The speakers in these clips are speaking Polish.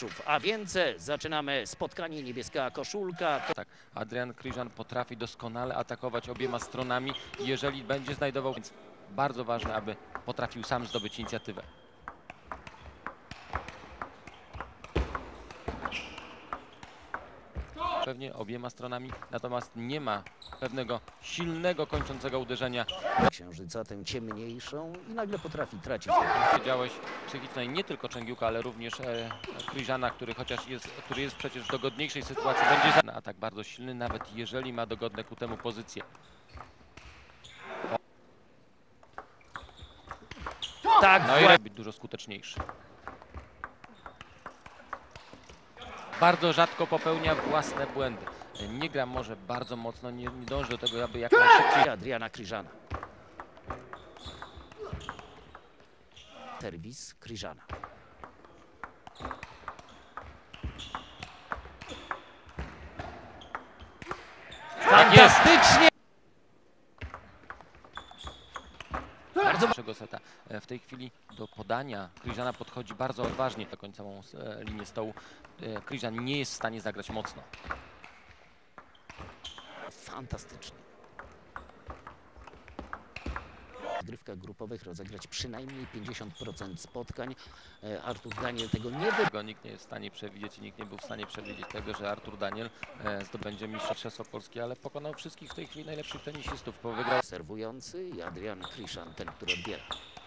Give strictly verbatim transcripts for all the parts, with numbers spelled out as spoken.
meczów, a więc zaczynamy spotkanie niebieska koszulka. Tak, Adrian Kryżan potrafi doskonale atakować obiema stronami, jeżeli będzie znajdował, więc bardzo ważne, aby potrafił sam zdobyć inicjatywę. Pewnie obiema stronami, natomiast nie ma pewnego silnego, kończącego uderzenia. Księżyca, tę ciemniejszą i nagle potrafi tracić. Wiedziałeś psychicznej nie tylko Częgiuka, ale również e, Kryżana, który chociaż jest, który jest przecież w dogodniejszej sytuacji, będzie za atak bardzo silny, nawet jeżeli ma dogodne ku temu pozycje. Tak, No i robi dużo skuteczniejszy. Bardzo rzadko popełnia własne błędy. Nie gra może bardzo mocno, nie, nie dąży do tego, aby jak najszybciej. Adriana Kryżana. Serwis Kryżana. Fantastycznie! Bardzo naszego seta. W tej chwili do podania Kryżana podchodzi bardzo odważnie na końcową linię stołu. Kryżan nie jest w stanie zagrać mocno. Fantastycznie. W rozgrywkach grupowych rozegrać przynajmniej pięćdziesiąt procent spotkań. Artur Daniel tego nie wy... Tego nikt nie jest w stanie przewidzieć i nikt nie był w stanie przewidzieć tego, że Artur Daniel zdobędzie mistrzostwo Polski, ale pokonał wszystkich w tej chwili najlepszych tenisistów, bo wygrał. Serwujący i Adrian Kryżan, ten, który odbiera.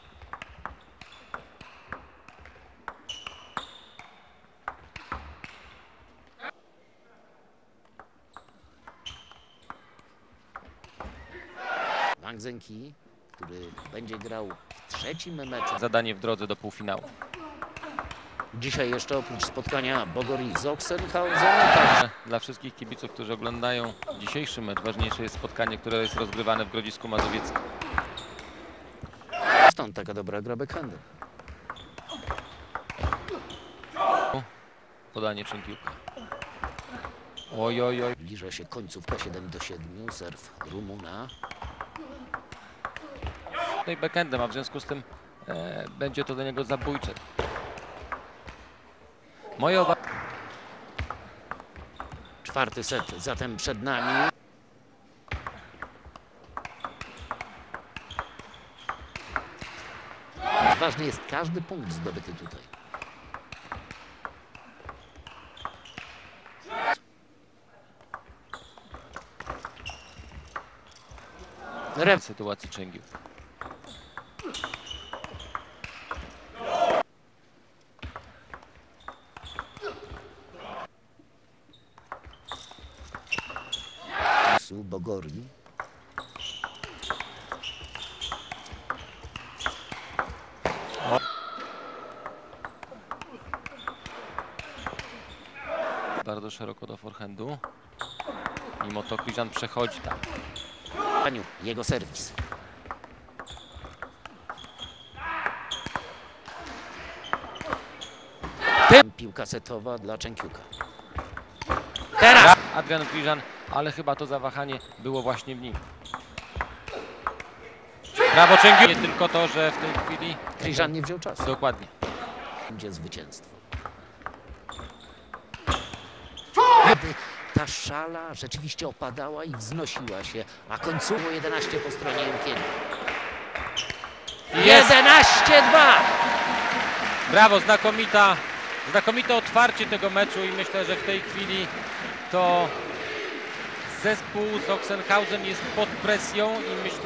Wang Zhenqi, który będzie grał w trzecim meczu. Zadanie w drodze do półfinału. Dzisiaj jeszcze oprócz spotkania Bogori z Oxenhausen. Tak. Dla wszystkich kibiców, którzy oglądają dzisiejszy mecz, ważniejsze jest spotkanie, które jest rozgrywane w Grodzisku Mazowieckim. Stąd taka dobra gra backhandem. Podanie Częgiuka. Oj, oj, oj. Zbliża się końcówka siedem do siedmiu. Serw Rumuna. Tutaj backhandem, a w związku z tym e, będzie to dla niego zabójcze. Moje obawy. Czwarty set zatem przed nami. Ważny jest każdy punkt zdobyty tutaj. W sytuacji Częgiuk. Bogori. Bardzo szeroko do forehandu. Mimo to Kryżan przechodzi tam. Jego serwis. Piłka setowa dla Częgiuka. Teraz Adrian Kryżan, ale chyba to zawahanie było właśnie w nim. Brawo Częgiuk. Nie tylko to, że w tej chwili Kryżan nie wziął czasu. Dokładnie. Będzie zwycięstwo. Gdyby ta szala rzeczywiście opadała i wznosiła się, a końcowo jedenaście po stronie Jękiego. jedenaście dwa! Brawo, znakomita, znakomite otwarcie tego meczu i myślę, że w tej chwili to zespół z Oxenhausen jest pod presją i myślę,